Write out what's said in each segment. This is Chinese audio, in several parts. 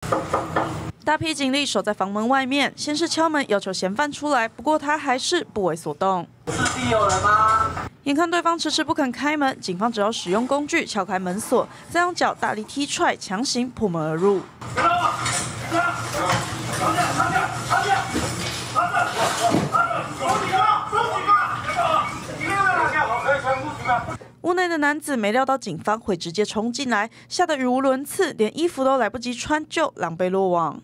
大批警力守在房门外面，先是敲门要求嫌犯出来，不过他还是不为所动。 是地有人吗？ 眼看对方迟迟不肯开门，警方只好使用工具撬开门锁，再用脚大力踢踹，强行破门而入。屋内的男子没料到警方会直接冲进来，吓得语无伦次，连衣服都来不及穿就狼狈落网。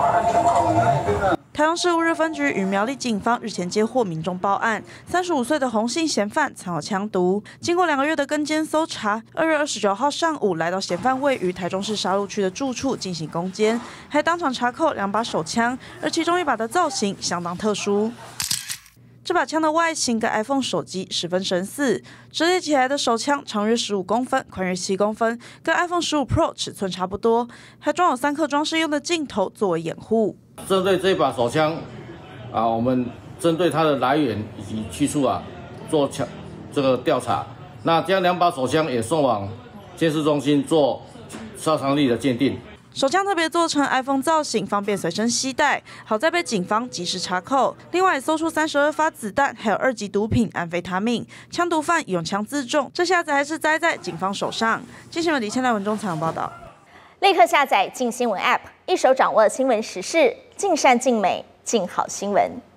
台中市雾日分局与苗栗警方日前接获民众报案，35岁的洪姓嫌犯藏有枪毒。经过2个月的跟监搜查，2月29号上午来到嫌犯位于台中市沙鹿区的住处进行攻坚，还当场查扣2把手枪，而其中1把的造型相当特殊。这把枪的外形跟 iPhone 手机十分神似，折叠起来的手枪长约15公分，宽约7公分，跟 iPhone 15 Pro 尺寸差不多，还装有3颗装饰用的镜头作为掩护。 针对这把手枪，我们针对它的来源以及去处做这个调查，那将2把手枪也送往监视中心做杀伤力的鉴定。 手枪特别做成 iPhone 造型，方便随身携带，好在被警方及时查扣。另外搜出32发子弹，还有2级毒品安非他命。枪毒犯用枪自重，这下子还是栽在警方手上。记者李千来文中采访报道。 立刻下载镜新闻 App， 一手掌握新闻时事，尽善尽美，尽好新闻。